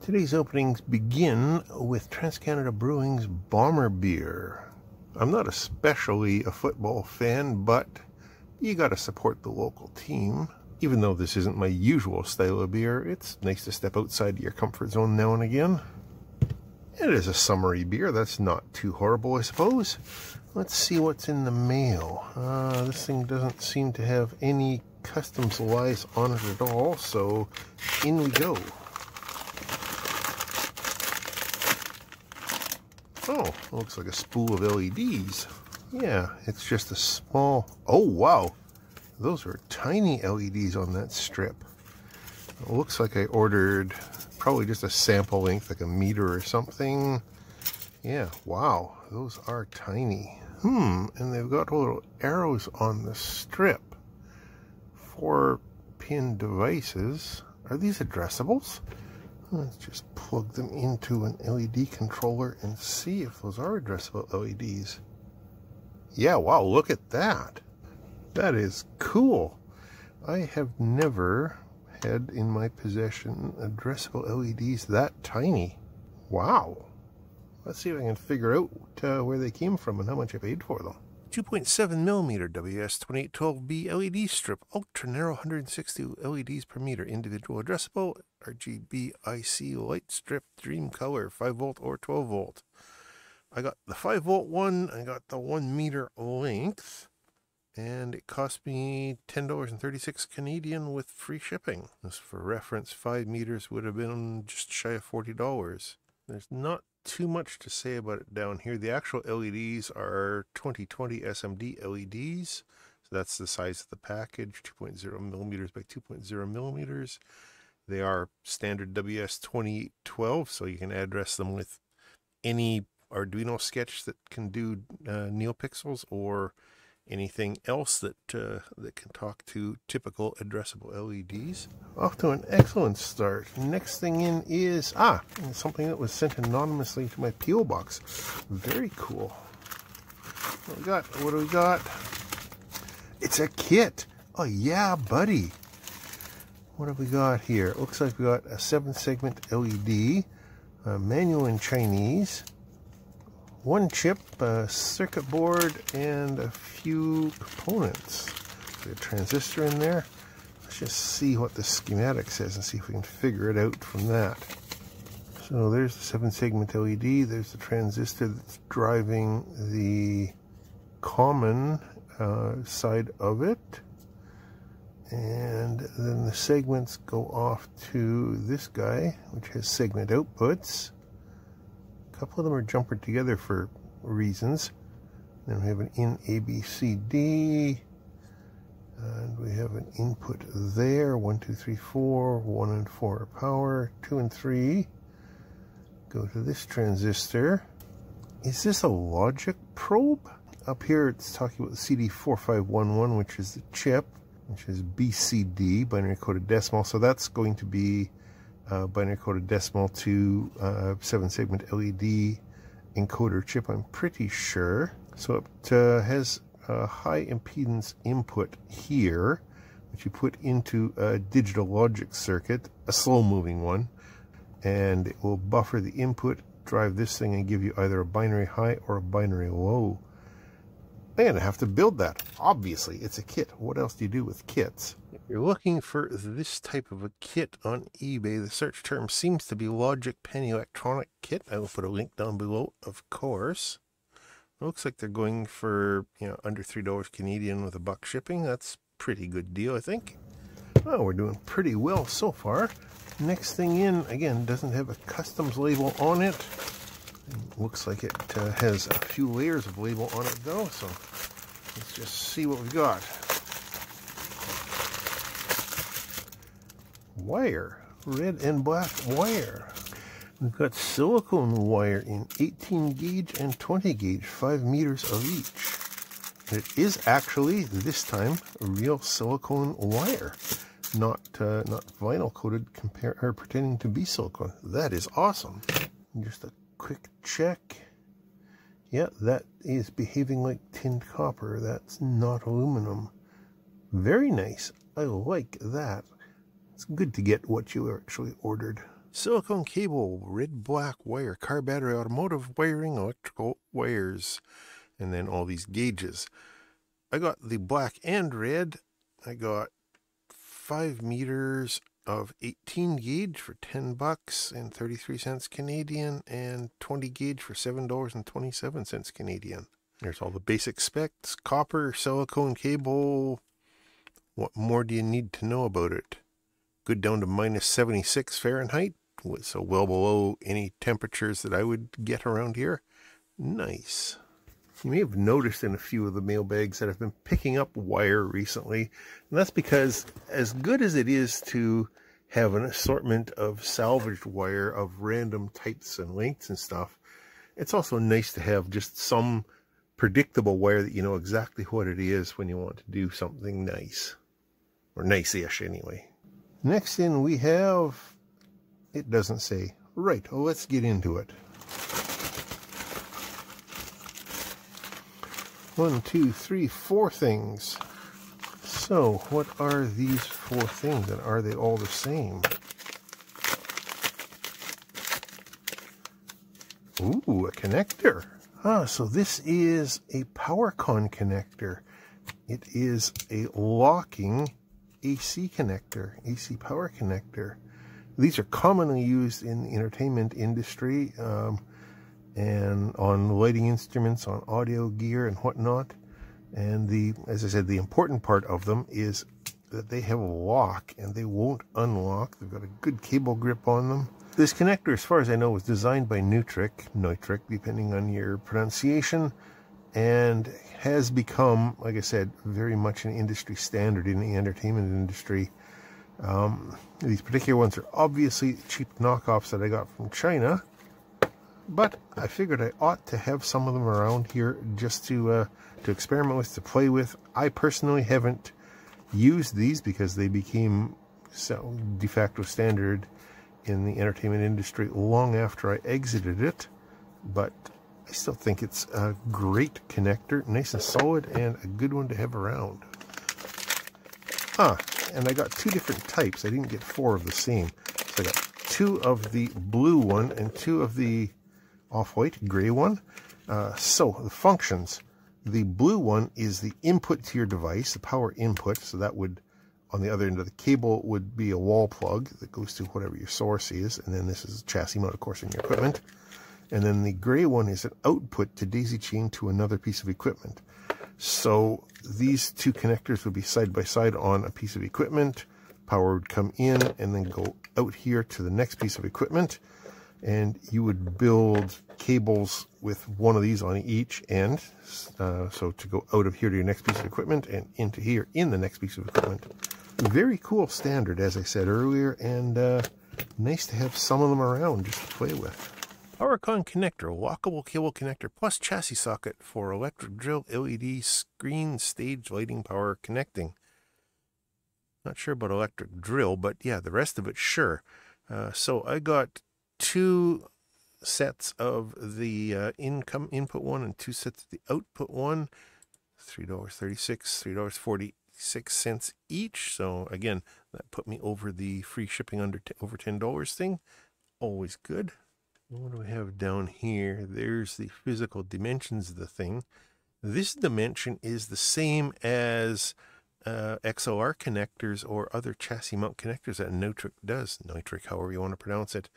Today's openings begin with TransCanada Brewing's Bomber Beer. I'm not especially a football fan, but you gotta support the local team. Even though this isn't my usual style of beer, it's nice to step outside your comfort zone now and again. It is a summery beer, that's not too horrible, I suppose. Let's see what's in the mail. This thing doesn't seem to have any customs lies on it at all, so in we go. Oh, looks like a spool of LEDs. Yeah, it's just a small... Oh, wow. Those are tiny LEDs on that strip. It looks like I ordered probably just a sample length, like a meter or something. Yeah, wow. Those are tiny. And they've got little arrows on the strip. 4-pin devices. Are these addressables? Let's just plug them into an LED controller and see if those are addressable LEDs. Yeah, wow, look at that. That is cool. I have never had in my possession addressable LEDs that tiny. Wow. Let's see if I can figure out where they came from and how much I paid for them. 2.7mm WS2812B LED strip, ultra narrow 160 LEDs per meter, individual addressable, RGBIC light strip, Dreamcolor, 5V or 12V. I got the 5V one, I got the 1 meter length, and it cost me $10.36 Canadian with free shipping. Just for reference, 5 meters would have been just shy of $40. There's not too much to say about it down here. The actual LEDs are 2020 SMD LEDs. So that's the size of the package, 2.0mm by 2.0mm. They are standard WS2812, so you can address them with any Arduino sketch that can do neopixels or anything else that can talk to typical addressable LEDs. Off to an excellent start. Next thing in is something that was sent anonymously to my PO box. Very cool. What do we got? It's a kit. Oh yeah, buddy. What have we got here? It looks like we got a 7-segment LED, manual in Chinese, 1 chip, a circuit board, and a few components. There's a transistor in there. Let's just see what the schematic says and see if we can figure it out from that. So there's the 7-segment LED. There's the transistor that's driving the common side of it. And then the segments go off to this guy, which has segment outputs. A couple of them are jumpered together for reasons. Then we have an in ABCD, and we have an input there. 1, 2, 3, 4. 1 and 4 are power. 2 and 3 go to this transistor. Is this a logic probe? Up here it's talking about the CD4511, which is the chip, which is BCD, binary coded decimal. So that's going to be binary coded decimal to 7-segment LED encoder chip, I'm pretty sure. So it has a high impedance input here, which you put into a digital logic circuit, a slow moving one, and it will buffer the input, drive this thing, and give you either a binary high or a binary low. I'm going to have to build that. Obviously, it's a kit. What else do you do with kits? If you're looking for this type of a kit on eBay, the search term seems to be Logic Pen Electronic Kit. I will put a link down below, of course. It looks like they're going for, under $3 Canadian with $1 shipping. That's a pretty good deal, I think. Well, we're doing pretty well so far. Next thing in, again, doesn't have a customs label on it. Looks like it has a few layers of label on it though, so let's just see what we've got. Wire, red and black wire. We've got silicone wire in 18 gauge and 20 gauge, 5 meters of each. It is actually, this time, real silicone wire, not vinyl coated pretending to be silicone. That is awesome. Just a quick check. Yeah, that is behaving like tinned copper. That's not aluminum. Very nice. I like that. It's good to get what you actually ordered. Silicone cable, red black wire, Car Battery Automotive wiring, electrical wires, and then all these gauges. I got the black and red. I got 5 meters of 18 gauge for $10 and 33 cents Canadian, and 20 gauge for $7.27 Canadian. There's all the basic specs: copper, silicone cable. What more do you need to know about it? Good down to minus 76 Fahrenheit, so well below any temperatures that I would get around here. Nice. You may have noticed in a few of the mailbags that I've been picking up wire recently, and that's because as good as it is to have an assortment of salvaged wire of random types and lengths and stuff, it's also nice to have just some predictable wire that you know exactly what it is when you want to do something nice. Or nice-ish, anyway. Next in we have, it doesn't say. Right, well, let's get into it. 1, 2, 3, 4 things. So, what are these 4 things, and are they all the same? Ooh, a connector. So this is a Powercon connector. It is a locking AC connector, AC power connector. These are commonly used in the entertainment industry and on lighting instruments, on audio gear and whatnot. And as I said, the important part of them is that they have a lock and they won't unlock. They've got a good cable grip on them. This connector, as far as I know, was designed by Neutric, depending on your pronunciation, and has become, like I said, very much an industry standard in the entertainment industry. These particular ones are obviously cheap knockoffs that I got from China, but I figured I ought to have some of them around here just to experiment with, to play with. I personally haven't used these because they became de facto standard in the entertainment industry long after I exited it, but I still think it's a great connector, nice and solid, and a good one to have around. And I got 2 different types. I didn't get 4 of the same. So I got 2 of the blue one and 2 of the off-white gray one. So the functions. The blue one is the input to your device, the power input. So that would, on the other end of the cable, would be a wall plug that goes to whatever your source is. And then this is a chassis mount, of course, in your equipment. And then the gray one is an output to daisy chain to another piece of equipment. So these 2 connectors would be side by side on a piece of equipment. Power would come in and then go out here to the next piece of equipment. And you would build cables with one of these on each end. So to go out of here to your next piece of equipment and into here in the next piece of equipment. Very cool standard, as I said earlier, and nice to have some of them around just to play with. Powercon connector, lockable cable connector plus chassis socket for electric drill, LED, screen, stage lighting, power connecting. Not sure about electric drill, but yeah, the rest of it, sure. So I got 2 sets of the input one and 2 sets of the output one. $3.36, $3.46 each. So again, that put me over the free shipping over $10 thing. Always good. What do we have down here? There's the physical dimensions of the thing. This dimension is the same as XLR connectors or other chassis mount connectors that Neutric does. Neutric, however you want to pronounce it.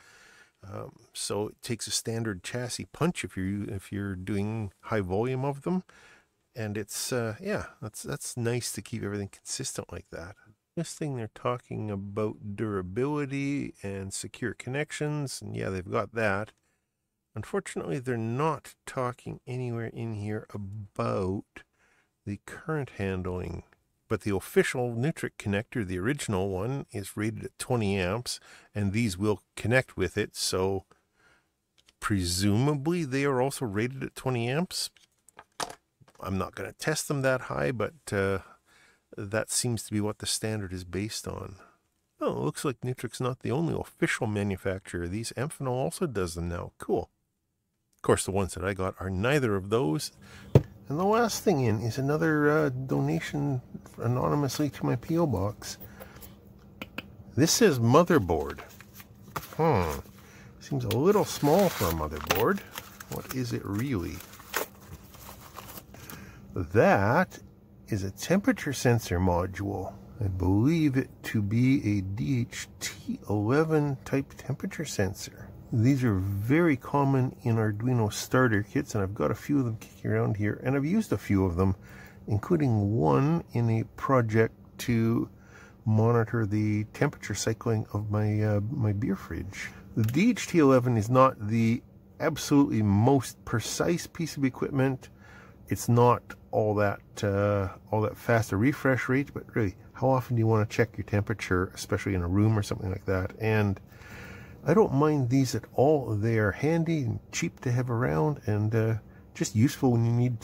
So it takes a standard chassis punch if you're doing high volume of them, and it's yeah, that's nice to keep everything consistent like that. This thing, they're talking about durability and secure connections, and yeah, they've got that. Unfortunately, they're not talking anywhere in here about the current handling. But the official Neutric connector, the original one, is rated at 20 amps, and these will connect with it, so presumably they are also rated at 20 amps. I'm not going to test them that high, but that seems to be what the standard is based on. Oh, it looks like Neutric's not the only official manufacturer. These Amphenol also does them now. Cool. Of course, the ones that I got are neither of those. And the last thing in is another donation anonymously to my P.O. box. This says motherboard. Seems a little small for a motherboard. What is it really? That is a temperature sensor module. I believe it to be a DHT11 type temperature sensor. These are very common in Arduino starter kits, and I've got a few of them kicking around here, and I've used a few of them, including one in a project to monitor the temperature cycling of my my beer fridge. The DHT11 is not the absolutely most precise piece of equipment. It's not all that fast a refresh rate, but really, how often do you want to check your temperature, especially in a room or something like that? And I don't mind these at all. They are handy and cheap to have around, and just useful when you need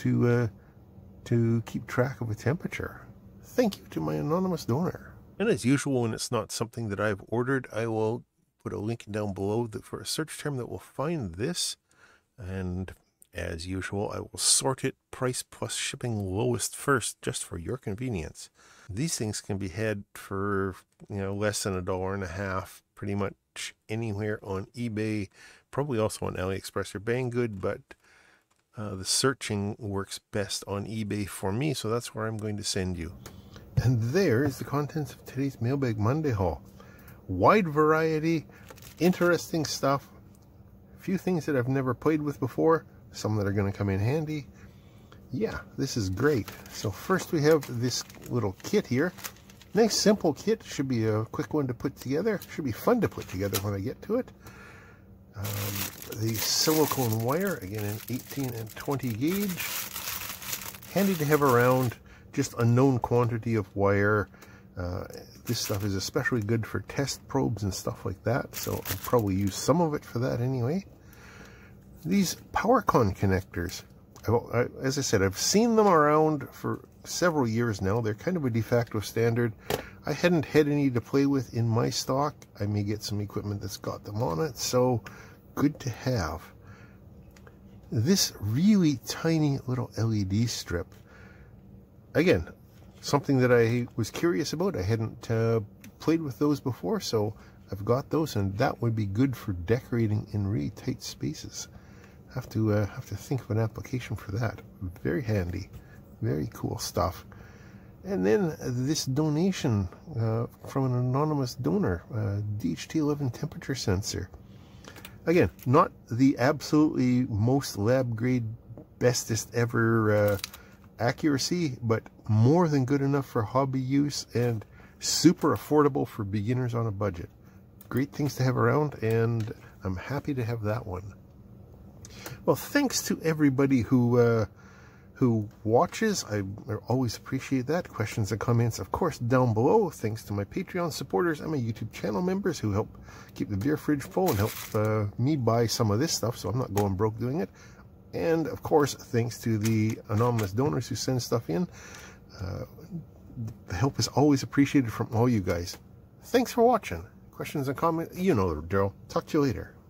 to keep track of a temperature. Thank you to my anonymous donor. And as usual, when it's not something that I've ordered, I will put a link down below for a search term that will find this. And as usual, I will sort it price plus shipping lowest first, just for your convenience. These things can be had for, less than $1.50, pretty much anywhere on eBay, probably also on AliExpress or Banggood, but the searching works best on eBay for me, so that's where I'm going to send you. And there is the contents of today's Mailbag Monday haul. Wide variety, interesting stuff, a few things that I've never played with before, some that are going to come in handy. Yeah, this is great. So first we have this little kit here. Nice simple kit, should be a quick one to put together, should be fun to put together when I get to it. The silicone wire, again in 18 and 20 gauge. Handy to have around, just a known quantity of wire. This stuff is especially good for test probes and stuff like that, so I'll probably use some of it for that anyway. These Powercon connectors, as I said, I've seen them around for several years now. They're kind of a de facto standard. I hadn't had any to play with in my stock. I may get some equipment that's got them on it, so good to have. This really tiny little LED strip, again, something that I was curious about. I hadn't played with those before, so I've got those, and that would be good for decorating in really tight spaces. Have to think of an application for that. Very handy, very cool stuff. And then this donation from an anonymous donor, DHT11 temperature sensor. Again, not the absolutely most lab grade, bestest ever accuracy, but more than good enough for hobby use and super affordable for beginners on a budget. Great things to have around, and I'm happy to have that one. Well, thanks to everybody who watches. I always appreciate that. Questions and comments, of course, down below. Thanks to my Patreon supporters and my YouTube channel members who help keep the beer fridge full and help me buy some of this stuff, so I'm not going broke doing it. And, of course, thanks to the anonymous donors who send stuff in. The help is always appreciated from all you guys. Thanks for watching. Questions and comments, you know the drill. Talk to you later.